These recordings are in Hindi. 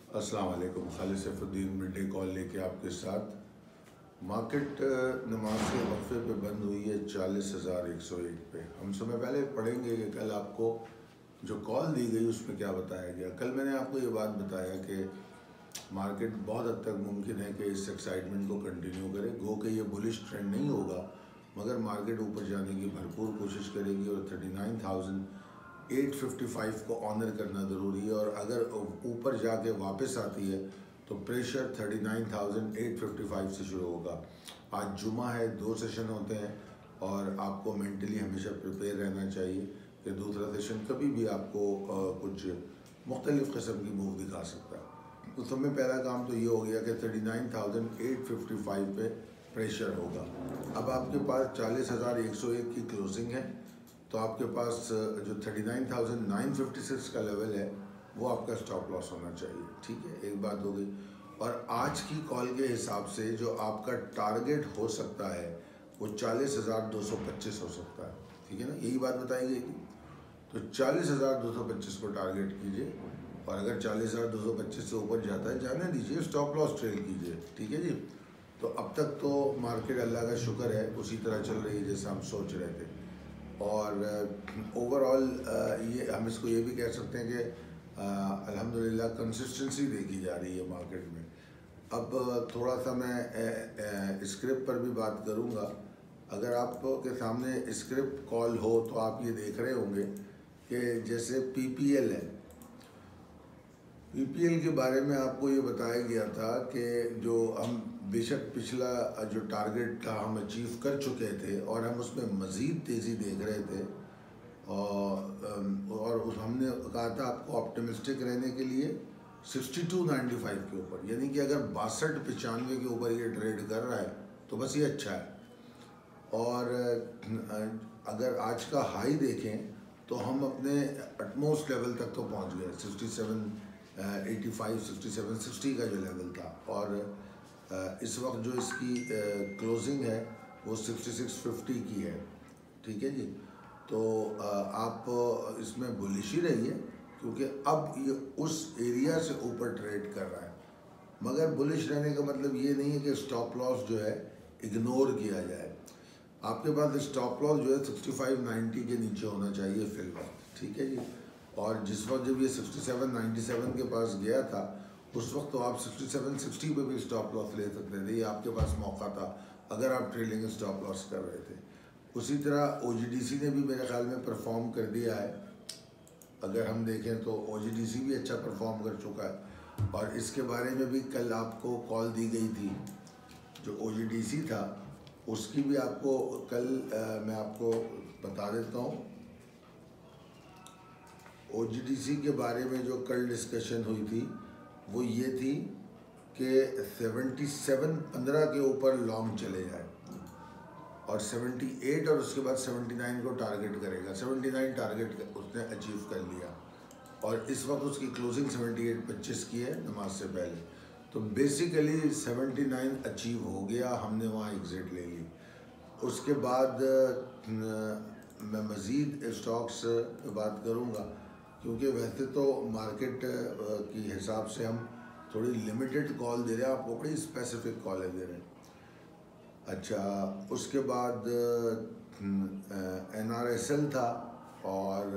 अस्सलाम वालेकुम। Khalid Saifuddin midday call लेके आपके साथ। मार्केट नमाज के वक्फे पे बंद हुई है 40,101 पे। हम समय पहले पढ़ेंगे कि कल आपको जो कॉल दी गई उसमें क्या बताया गया। कल मैंने आपको ये बात बताया कि मार्केट बहुत हद तक मुमकिन है कि इस एक्साइटमेंट को कंटिन्यू करे। गो कि ये बुलिश ट्रेंड नहीं होगा, मगर मार्केट ऊपर जाने की भरपूर कोशिश करेगी और 39,855 को ऑनर करना ज़रूरी है। और अगर ऊपर जाके वापस आती है तो प्रेशर 39,855 से शुरू होगा। आज जुमा है, 2 सेशन होते हैं और आपको मेंटली हमेशा प्रिपेयर रहना चाहिए कि दूसरा सेशन कभी भी आपको कुछ मुख्तलिफ़ किस्म की मूव दिखा सकता है। तो सब में पहला काम तो ये हो गया कि 39,855 पे प्रेशर होगा। अब आपके पास 40,101 की क्लोजिंग है, तो आपके पास जो 39,956 का लेवल है वो आपका स्टॉप लॉस होना चाहिए। ठीक है, एक बात हो गई। और आज की कॉल के हिसाब से जो आपका टारगेट हो सकता है वो 40,225 हो सकता है। ठीक है ना, यही बात बताई गई थी। तो 40,225 को टारगेट कीजिए और अगर 40,225 से ऊपर जाता है जाने दीजिए, स्टॉप लॉस ट्रेल कीजिए। ठीक है जी। तो अब तक तो मार्केट अल्लाह का शुक्र है उसी तरह चल रही है जैसा हम सोच रहे थे। और ओवरऑल ये हम इसको ये भी कह सकते हैं कि अल्हम्दुलिल्लाह कंसिस्टेंसी देखी जा रही है मार्केट में। अब थोड़ा सा मैं स्क्रिप्ट पर भी बात करूँगा। अगर आपके सामने स्क्रिप्ट कॉल हो तो आप ये देख रहे होंगे कि जैसे पीपीएल है। पीपीएल के बारे में आपको ये बताया गया था कि जो हम बेशक पिछला जो टारगेट था हम अचीव कर चुके थे और हम उसमें मज़ीद तेज़ी देख रहे थे। और उस हमने कहा था आपको ऑप्टिमिस्टिक रहने के लिए 62.95 के ऊपर, यानी कि अगर 62-95 के ऊपर ये ट्रेड कर रहा है तो बस ये अच्छा है। और अगर आज का हाई देखें तो हम अपने अटमोस्ट लेवल तक तो पहुंच गए, 6785 6760 का जो लेवल था। और इस वक्त जो इसकी क्लोजिंग है वो 6650 की है। ठीक है जी। तो आप इसमें बुलिश ही रहिए क्योंकि अब ये उस एरिया से ऊपर ट्रेड कर रहा है। मगर बुलिश रहने का मतलब ये नहीं है कि स्टॉप लॉस जो है इग्नोर किया जाए। आपके पास स्टॉप लॉस जो है 6590 के नीचे होना चाहिए फिलहाल। ठीक है जी। और जिस वक्त जब ये 6797 के पास गया था उस वक्त तो आप 6760 पे भी स्टॉप लॉस ले सकते थे। ये आपके पास मौका था अगर आप ट्रेलिंग स्टॉप लॉस कर रहे थे। उसी तरह ओजीडीसी ने भी मेरे ख्याल में परफॉर्म कर दिया है। अगर हम देखें तो ओजीडीसी भी अच्छा परफॉर्म कर चुका है और इसके बारे में भी कल आपको कॉल दी गई थी। जो ओजीडीसी था उसकी भी आपको कल मैं आपको बता देता हूँ। ओजीडीसी के बारे में जो कल डिस्कशन हुई थी वो ये थी कि 77.15 के ऊपर लॉन्ग चले जाए और 78 और उसके बाद 79 को टारगेट करेगा। 79 टारगेट उसने अचीव कर लिया और इस वक्त उसकी क्लोजिंग 78.25 की है नमाज से पहले। तो बेसिकली 79 अचीव हो गया, हमने वहाँ एग्ज़िट ले ली। उसके बाद मैं मज़ीद स्टॉक्स पे बात करूँगा क्योंकि वैसे तो मार्केट की हिसाब से हम थोड़ी लिमिटेड कॉल दे रहे हैं, आपको बड़ी स्पेसिफिक कॉलें दे रहे हैं। अच्छा, उसके बाद NRSL था और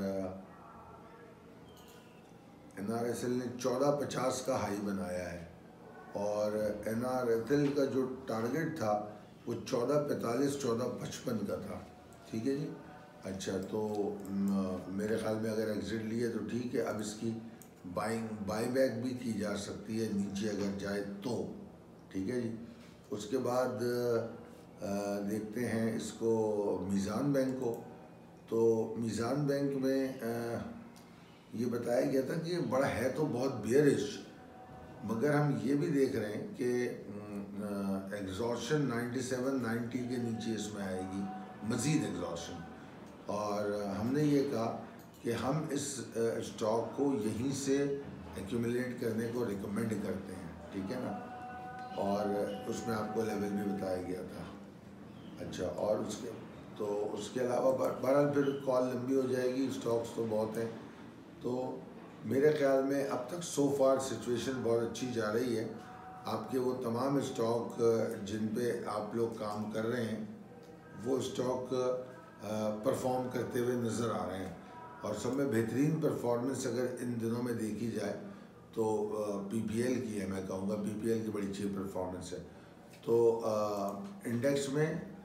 NRSL ने 1450 का हाई बनाया है और NRSL का जो टारगेट था वो 1445 1455 का था। ठीक है जी। अच्छा, तो मेरे ख्याल में अगर एग्जिट लिए तो ठीक है। अब इसकी बाईबैक भी की जा सकती है नीचे अगर जाए तो। ठीक है जी। उसके बाद देखते हैं इसको मीज़ान बैंक को। तो मीज़ान बैंक में ये बताया गया था कि बड़ा है तो बहुत बेयरिश, मगर हम ये भी देख रहे हैं कि एग्जॉर्शन 97-90 के नीचे इसमें आएगी, मज़ीद एग्जॉर्शन। और हमने ये कहा कि हम इस स्टॉक को यहीं से एक्यूमुलेट करने को रिकमेंड करते हैं। ठीक है ना, और उसमें आपको लेवल भी बताया गया था। अच्छा, और उसके अलावा बहरहाल फिर कॉल लंबी हो जाएगी, स्टॉक्स तो बहुत हैं। तो मेरे ख्याल में अब तक सो फार सिचुएशन बहुत अच्छी जा रही है। आपके वो तमाम स्टॉक जिन पे आप लोग काम कर रहे हैं वो स्टॉक परफॉर्म करते हुए नज़र आ रहे हैं और सब में बेहतरीन परफॉर्मेंस अगर इन दिनों में देखी जाए तो पीपीएल की है। मैं कहूँगा पीपीएल की बड़ी अच्छी परफॉर्मेंस है। तो इंडेक्स में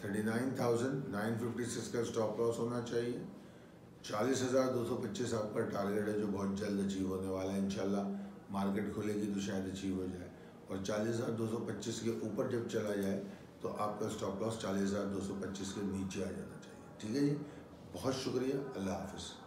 39,956 का स्टॉप लॉस होना चाहिए। 40,225 आपका टारगेट है जो बहुत जल्द अचीव होने वाला है। इंशाल्लाह मार्केट खुलेगी तो शायद अचीव हो जाए और 40,225 के ऊपर जब चला जाए तो आपका स्टॉप लॉस 40,225 के नीचे आ जाना चाहिए। ठीक है जी, बहुत शुक्रिया, अल्लाह हाफ़िज़।